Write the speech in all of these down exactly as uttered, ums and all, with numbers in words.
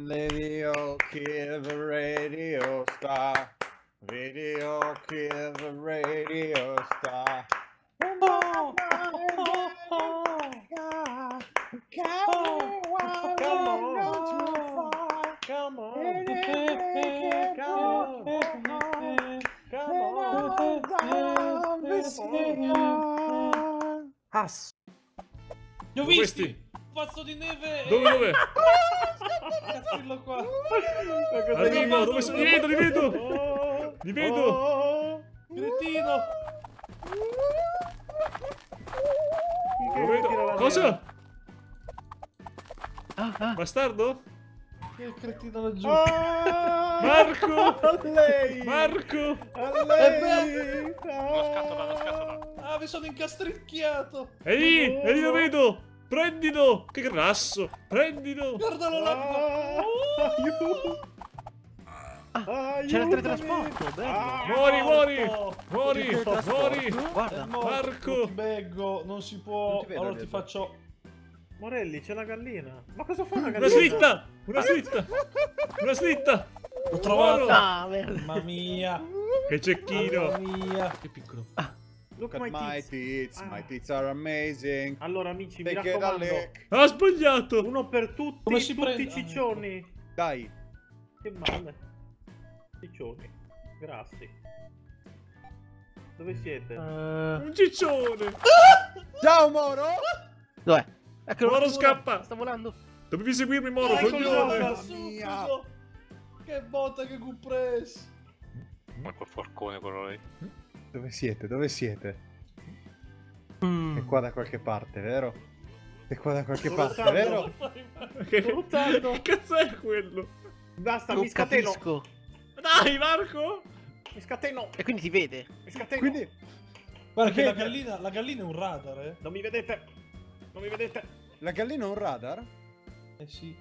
Video kill the radio star. Video kill the radio star. Oh, oh, oh, come on, come on, come on. Ass. Li ho visti! Pazzo di neve! Dove, dove? Cazzillo qua! Arrivo, dove sono? Li vedo, li vedo! Li vedo! Cretino! Lo vedo. Cosa? Ah, ah. Bastardo? Che il cretino laggiù! Marco! A lei! Marco! A lei! Lo scatola, lo scatola. Ah, mi sono incastricchiato! È lì! È lì, lo vedo! Prendilo! Che grasso! Prendilo! Guardalo là! C'era il teletrasporto, bello. Muori, muori! Muori! Che Muori! Guarda. Marco! Non ti beggo, non si può. Non ti vedo, Allora ti dietro. faccio. Morelli, c'è la gallina. Ma cosa fa una Una gallina? slitta! Una slitta! Una slitta! L'ho trovato! Ah, merda. Mamma mia! Che cecchino! Mamma mia! Che piccolo! Look Look my at my tits. tits, Ah. my tits are amazing. Allora amici, mi Take it a raccomando, lick. Ha sbagliato! uno per tutti, Come si tutti prende? i ciccioni. Dai. Che male. Ciccioni. Grazie. Dove siete? Eh, Un ciccione! Ciao Moro! Dov'è? Eccolo, Moro vola. scappa! Sta volando. Dovevi seguirmi, Moro, Ecco coglione! là, mia. subito. Che botta, che good press! Ma quel forcone quello lì. Dove siete? Dove siete? Mm. È qua da qualche parte, vero? È qua da qualche Sto parte, lottando. vero? Che, Sto lottando. che cazzo è quello? Basta, Non mi scateno. capisco. Dai, Marco! Mi scateno. E quindi ti vede. Mi scateno. Quindi, Guarda che la Vedi? gallina, la gallina è un radar, eh? Non mi vedete. Non mi vedete. la gallina ha un radar? Eh sì.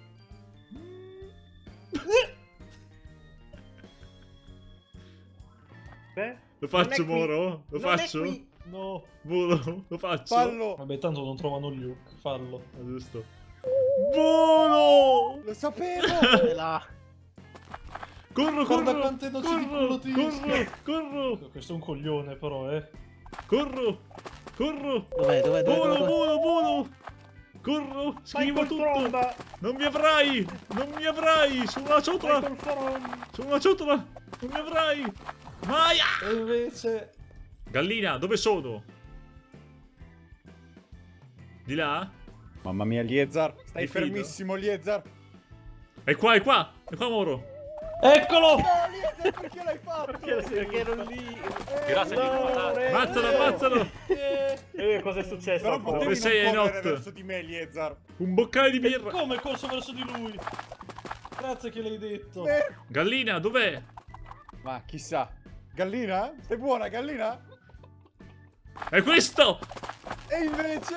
Beh, Lo faccio, non è qui. Moro? Lo Non è faccio? qui. No. Volo? Lo faccio? Fallo! Vabbè, tanto non trovano gli hook, fallo. Ah, giusto. Volo! Lo sapevo! È là. Corro, Guarda corro! quante noci di culo Corro, ti corro, corro, Questo è un coglione però, eh. corro, corro! Dov'è, dov'è, dov'è? Volo, dov'è? volo, volo! Corro, schivo Michael tutto! Fronda. Non mi avrai! Non mi avrai! Sono una ciotola! Michael Fronda. Sono una ciotola! Non mi avrai! Maia! E invece... Gallina, dove sono? Di là? Mamma mia, Liezar! Stai Mi fido. fermissimo, Liezar! È qua, è qua! È qua, Moro! Eccolo! No, Liezar, perché l'hai fatto? Perché, perché ero lì? Grazie di ricordarmi. Ammazzalo, ammazzalo! Eh, Eh, cosa è successo? Però ancora? potevi Dove sei, non correre Enot? verso di me, Liezar! Un boccale di birra! come corso verso di lui? Grazie che l'hai detto. Eh, Gallina, dov'è? Ma chissà. Gallina? Sei buona, gallina? È questo! E invece...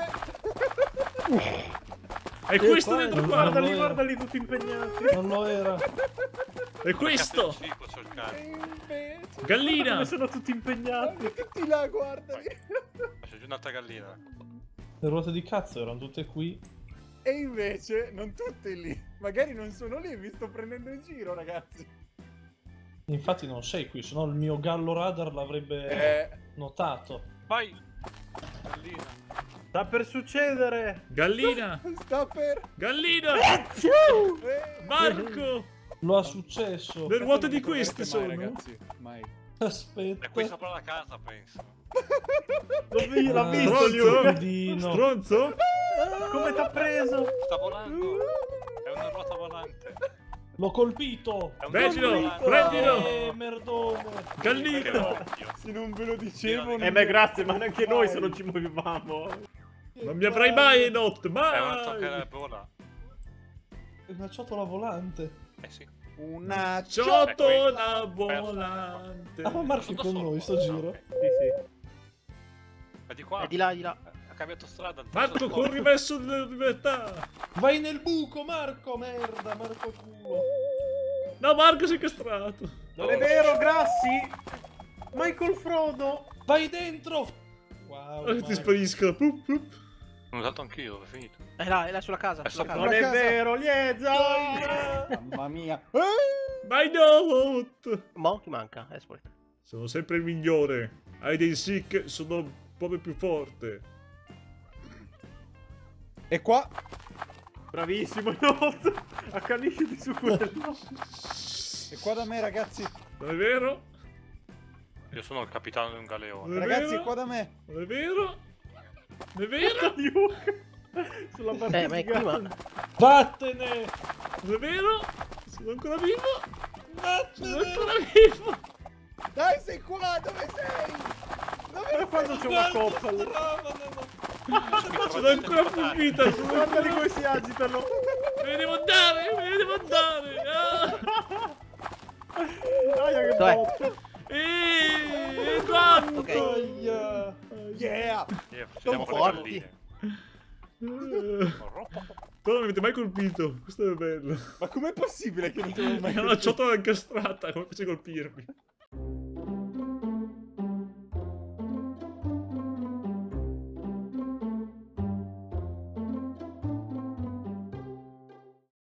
È questo dentro qua! Guardali, Non lo guardali tutti impegnati. Non lo era. È questo! Ciclo, c'ho il E cane. invece... Gallina! Come sono tutti impegnati. Tutti là, guardali! Ma c'è giù un'altra gallina. Le ruote di cazzo erano tutte qui. E invece non tutti lì. Magari non sono lì, vi sto prendendo in giro, ragazzi. Infatti non sei qui, sennò il mio gallo radar l'avrebbe Eh... notato. Vai! Gallina. Sta per succedere. Gallina! Sta per... Gallina! Eh... Marco! Lo ha successo. Le ruote di Non queste troverete mai, sono? ragazzi. Mai. Aspetta. È qui sopra la casa, penso. Dove l'ha Ah, visto Stronzo! lui? Pidino. Stronzo! Come t'ha preso? Sta volando. È una ruota volante. L'ho colpito. È un Prendilo, treno volante. prendilo! Eh, merdone. Gallina! Se non ve lo dicevo... Eh beh, grazie, ma neanche noi se non ci muovevamo. Non mi avrai mai, Enot! È una Mai! ciocca vola. È una ciotola volante. Eh sì. Una Ciotola volante! Ah, ma Marco è con noi sto giro. Sì, sì. È di qua. È di là, di là. Ha cambiato strada. Marco, corri verso la libertà! Vai nel buco, Marco, merda, Marco culo. No, Marco si è castrato! Non è vero, Grassi. Michael Frodo. Vai dentro. Wow. Ora ti Marco. sparisco! Pup, pup. L'ho usato anch'io, dove è finito? È là, è là sulla casa. È Sulla sopra. casa. Non è casa. vero, Lieza! Mamma mia. Eh! Vai Dobot! Mo, chi manca? Esploit. Sono sempre il migliore. Hai dei sick, sono proprio più forte. E qua? Bravissimo, Not! Accanisciti su quello. E qua da me, ragazzi. Non è vero? Io sono il capitano di un galeone. Non è Ragazzi, vero? qua da me. Non è vero? Non è vero? Sulla Eh, ma è qui, ma... Vattene! Non è vero? Sono ancora vivo? Sono Vattene! ancora vivo! Dai, sei qua, dove sei? Dove Guarda quando c'è una coppa lì. Sono ancora più vita, sono Guardali ancora... come si agitano. Me ne devo andare, me ne devo andare! Ah! Aia che Dov'è? botte. Eeeh, è quanto? Ok. Aia. Yeah! Eh, facciamo con le forti. galline. Eh, Tu non mi avete mai colpito, questo è bello. Ma com'è possibile che non ti avevo mai È una ciotola incastrata, come faccio a colpirmi?